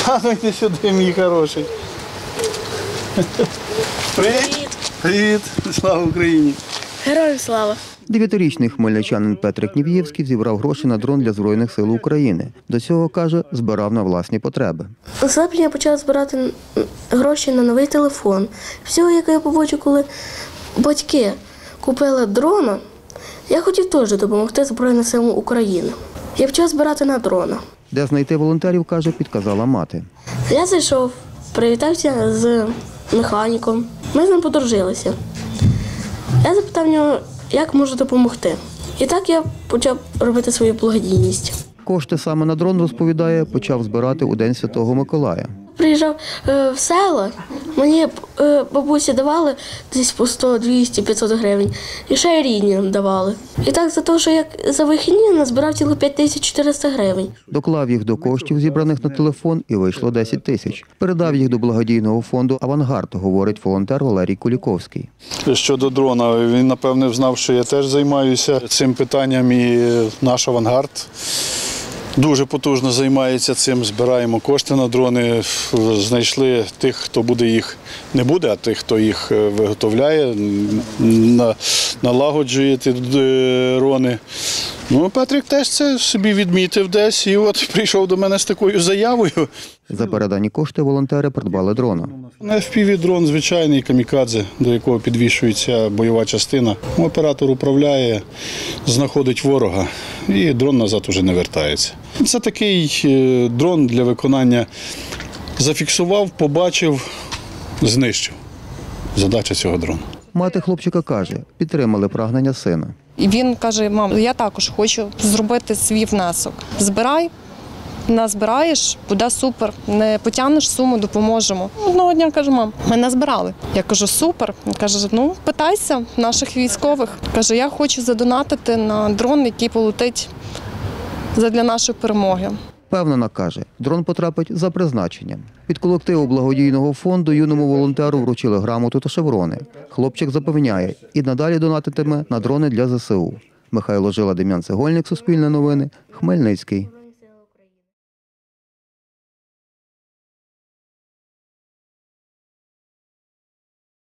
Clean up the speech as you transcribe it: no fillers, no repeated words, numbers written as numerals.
А ну йди сюди, мій хороший. Привіт. Привіт. Слава Україні. Героям слава! 9-річний хмельничанин Петрик Нів'євський зібрав гроші на дрон для Збройних сил України. До цього, каже, збирав на власні потреби. У серпні я почала збирати гроші на новий телефон. Всього, як я побачу, коли батьки купили дрона, я хотів теж допомогти Збройним силам України. Я почав збирати на дрона. Де знайти волонтерів, каже, підказала мати. Я зайшов, привітався з механіком. Ми з ним подружилися. Я запитав нього, як можу допомогти. І так я почав робити свою благодійність. Кошти саме на дрон, розповідає, почав збирати у День Святого Миколая. Приїжджав в село, мені бабусі давали десь по 100, 200, 500 гривень. І ще й рідні давали. І так за те, що я за вихідні назбирав цілих 5400 гривень. Доклав їх до коштів, зібраних на телефон, і вийшло 10 тисяч. Передав їх до благодійного фонду «Авангард», говорить волонтер Валерій Куліковський. Щодо дрона, він, напевне, знав, що я теж займаюся цим питанням, і наш «Авангард» дуже потужно займається цим, збираємо кошти на дрони, знайшли тих, хто буде їх, не буде, а тих, хто їх виготовляє, налагоджує ті дрони. Ну, Петрик теж це собі відмітив десь і от прийшов до мене з такою заявою. За передані кошти волонтери придбали дрона. FPV-дрон звичайний камікадзе, до якого підвішується бойова частина. Оператор управляє, знаходить ворога і дрон назад уже не вертається. Це такий дрон для виконання. Зафіксував, побачив, знищив. Задача цього дрона. Мати хлопчика каже, підтримали прагнення сина. І він каже: мам, я також хочу зробити свій внесок. Збирай, назбираєш, буде супер. Не потягнеш суму, допоможемо. Одного дня каже: мам, ми назбирали. Я кажу: супер. Він каже: ну, питайся наших військових. Каже: я хочу задонатити на дрон, який полетить задля нашої перемоги. Впевнена, каже, дрон потрапить за призначенням. Від колективу благодійного фонду юному волонтеру вручили грамоту та шеврони. Хлопчик запевняє, і надалі донатитиме на дрони для ЗСУ. Михайло Жила, Дем'ян Цегольник, Суспільне новини, Хмельницький.